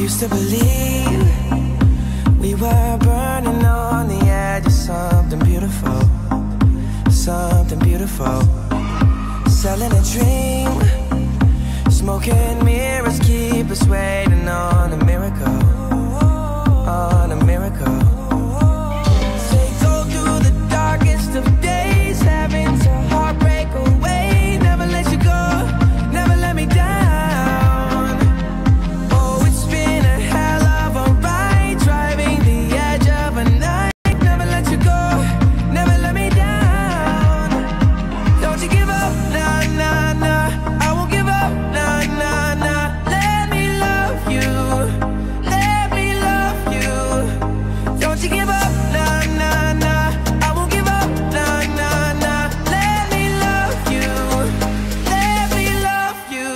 used to believe we were burning on the edge of something beautiful, something beautiful. Selling a dream, smoking mirrors keep us waiting on a miracle, on a miracle. They go through the darkest of days, having to heartbreak away. Never let you go, never let me down. Oh, it's been a hell of a ride, driving the edge of a night. Never let you go, never let me down. Don't you give up, nah, nah, nah. I won't give up, nah, nah, nah. Let me love you, let me love you. Don't you give up, nah, nah, nah. I won't give up, nah, nah, nah. Let me love you, let me love you.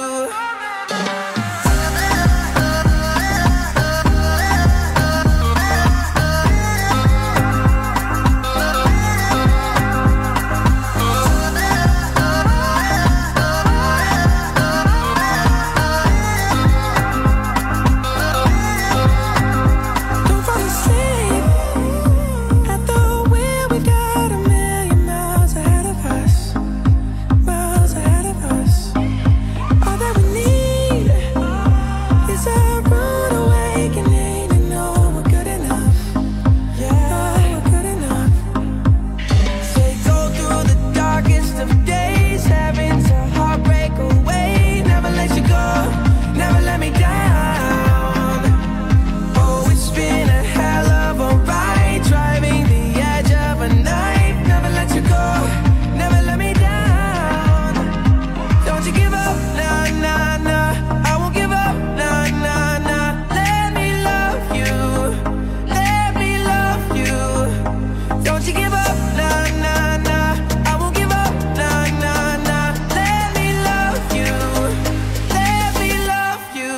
Don't fall asleep at the wheel. We've got a million miles ahead of us, miles ahead of us. All that we need is a rude awakening to know we're good enough. Yeah, we're good enough. They go through the darkest of days, having to heartbreak away. Never let you go, never let me down. Oh, it's been a hell of a ride, driving the edge of a night. Never let you go, never let me down. Don't you give up, nah, nah, nah. I won't give up, nah, nah, nah. Let me love you, let me love you. Don't you give up, nah, nah, nah. I won't give up, nah, nah, nah. Let me love you, let me love you.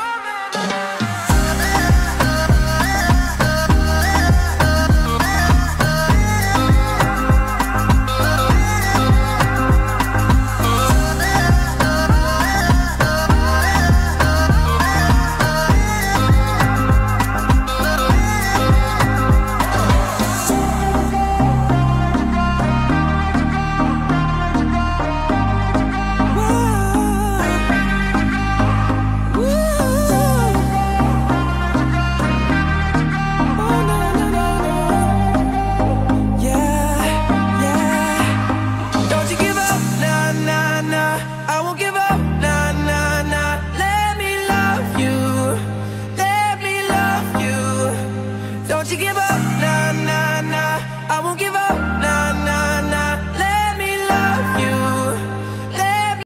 Don't you give up, nah, nah, nah. I won't give up, nah, nah, nah. Let me love you, let me love you. Don't you give up.